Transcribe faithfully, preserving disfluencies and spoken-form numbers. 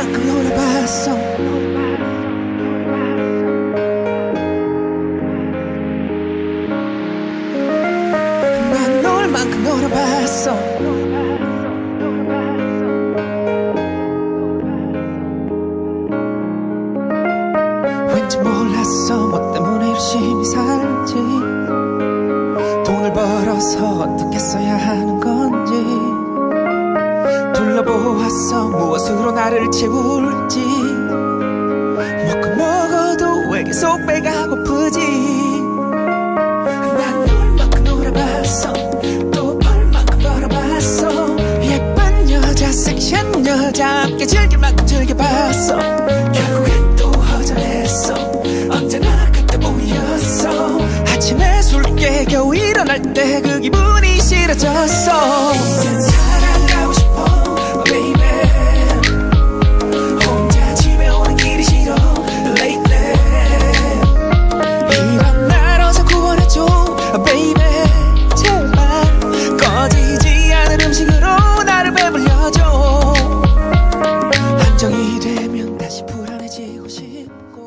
만큼 놀아봤어. 난 놀 만큼 놀아봤어. 왠지 몰랐어 뭐 때문에 열심히 살지, 돈을 벌어서 어떻게 써야 하는 건지, 둘러보았어 무엇으로 나를 채울지. 먹고 먹어도 왜 계속 배가 고프지. 난 놀 만큼 놀아봤어. 또 벌 만큼 벌어봤어. 예쁜 여자 섹시한 여자 함께 즐길 만큼 즐겨봤어. 결국엔 또 허전했어. 언제나 그때 보였어. 아침에 술 깨 겨우 일어날 때 그 기분이 싫어졌어. 이젠 사랑하고 싶어 baby. 혼자 집에 오는 길이 싫어 lately. 이런 날 어서 구원해줘 baby. 제발 꺼지지 않은 음식으로 나를 배불려줘. 안정이 되면 다시 불안해지고 싶고